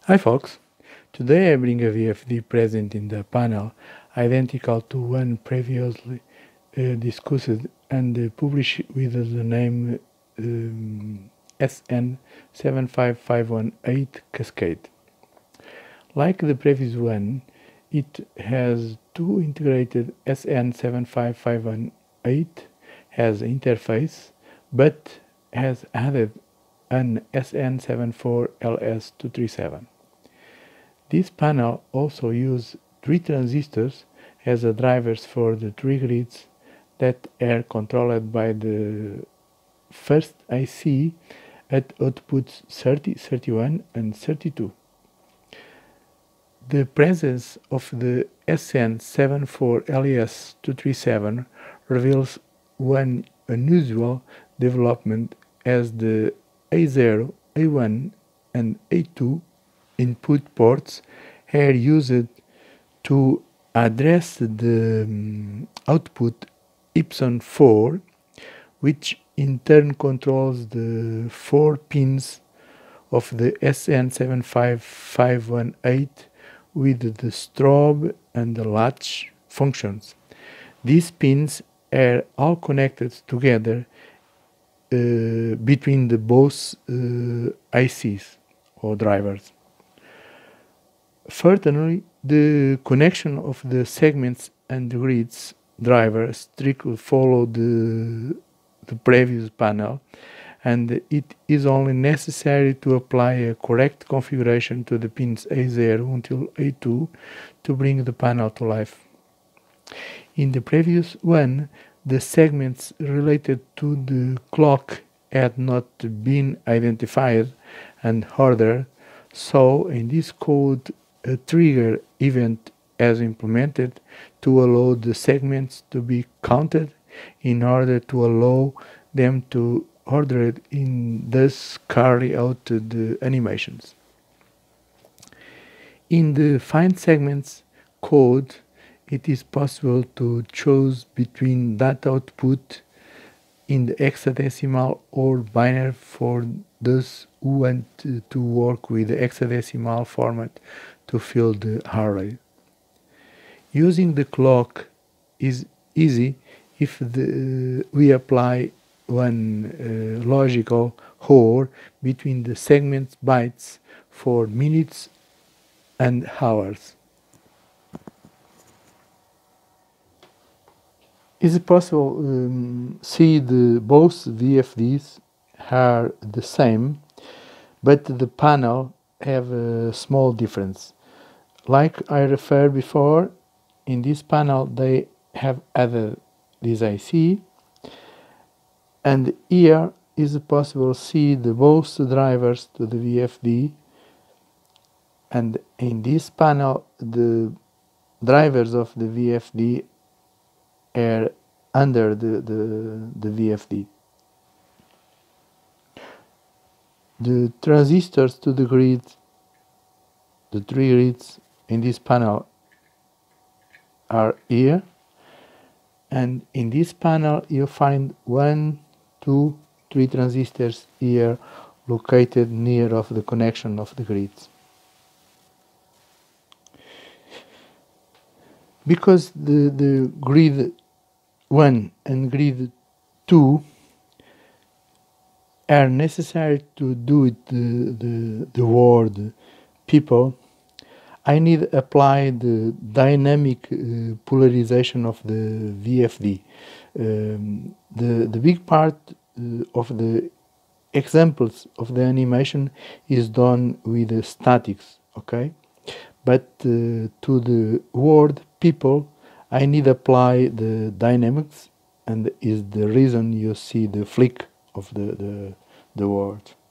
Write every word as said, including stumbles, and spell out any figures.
Hi folks, today I bring a V F D present in the panel identical to one previously uh, discussed and uh, published with the name um, S N seven five five one eight Cascade. Like the previous one, it has two integrated S N seven five five one eight has interface, but has added an S N seven four L S two three seven. This panel also uses three transistors as the drivers for the three grids that are controlled by the first I C at outputs thirty, thirty-one and thirty-two. The presence of the S N seven four L S two three seven reveals one unusual development, as the A zero, A one and A two input ports are used to address the um, output epsilon four, which in turn controls the four pins of the S N seven five five one eight with the strobe and the latch functions. These pins are all connected together uh, between the both uh, I Cs or drivers. Furthermore, the connection of the segments and the grids driver strictly follow the, the previous panel, and it is only necessary to apply a correct configuration to the pins A zero until A two to bring the panel to life. In the previous one, the segments related to the clock had not been identified and ordered, so in this code a trigger event is implemented to allow the segments to be counted in order to allow them to order it and thus carry out the animations. In the find segments code, it is possible to choose between data output in the hexadecimal or binary for those who want to work with the hexadecimal format to fill the array. Using the clock is easy if the, uh, we apply one uh, logical OR between the segments bytes for minutes and hours. Is it possible um, see the both V F Ds are the same, but the panel have a small difference. Like I referred before, in this panel they have added this I C, and here is possible to see the both drivers to the V F D, and in this panel the drivers of the V F D are under the, the, the V F D. The transistors to the grid, the three grids in this panel are here, and in this panel you find one, two, three transistors here located near of the connection of the grids. Because the, the grid one and grid two are necessary to do it the, the, the word people, I need to apply the dynamic uh, polarization of the V F D. Um, the, the big part uh, of the examples of the animation is done with the statics, okay? But uh, to the word people, I need to apply the dynamics, and is the reason you see the flick of the, the, the word.